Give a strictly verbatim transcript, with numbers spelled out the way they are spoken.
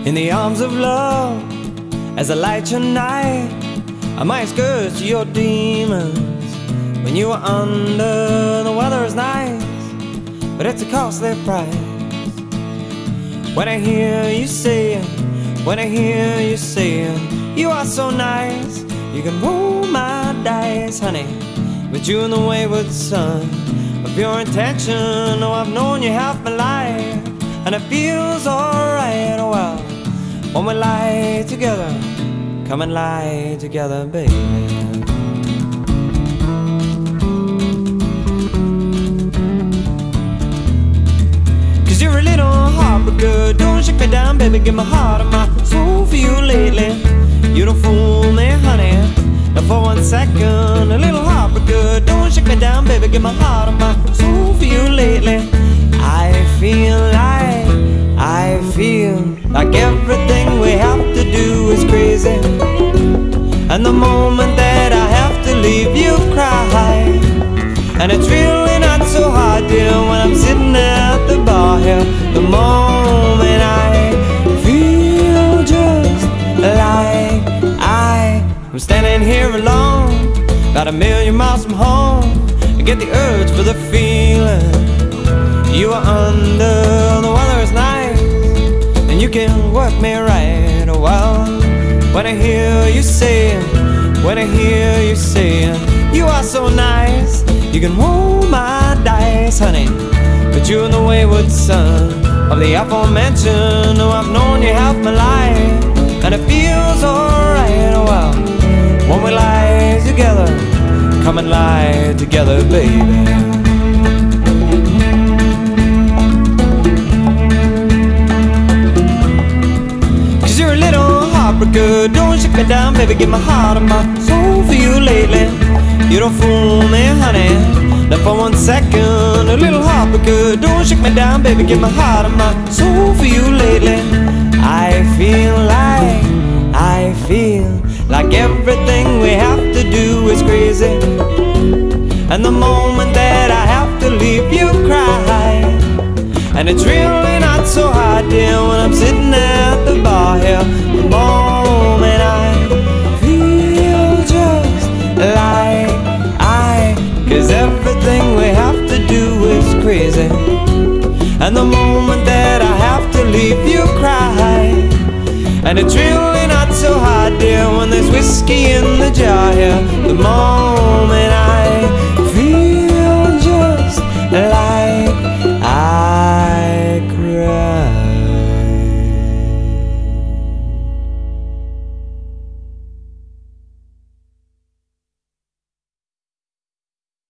in the arms of love as I light your night. I might scourge your demons when you are under. The weather is nice, but it's a costly price. When I hear you saying, when I hear you saying, you are so nice, you can roll my dice, honey. But you and the wayward son of your intention, oh, I've known you half my life, and it feels alright. Oh well, when we lie together, come and lie together, baby. Cause you're a little heartbreaker, don't shake me down, baby, give my heart and my soul for you lately. You don't fool me, honey, not for one second. A little heartbreaker, don't shake me down, baby, give my heart and my soul for you lately. I feel like, I feel like everything we have to do is crazy, and the moment that I have to leave you cry. And it's really not so hard, dear, when I'm sitting at the bar here. The moment I feel just like I am standing here alone, about a million miles from home, I get the urge for the feeling you are under. The weather is nice, and you can work me right. Oh well, when I hear you saying, when I hear you saying, you are so nice, you can roll my dice, honey. But you and the wayward son of the aforementioned, oh, I've known you half my life, and it feels alright. Oh well, when we lie together, come and lie together, baby. Heartbreaker, don't shake me down, baby, give my heart and my soul for you lately. You don't fool me, honey, not for one second. A little heartbreaker, don't shake me down, baby, give my heart and my soul for you lately. I feel like, I feel like everything we have to do is crazy, and the moment that I have to leave you cry. And it's really not so hard, dear, when I'm sitting at the bar here. The moment I feel just like I, cause everything we have to do is crazy, and the moment that I have to leave you cry. And it's really not so hard, dear, when there's whiskey in the jar here. The moment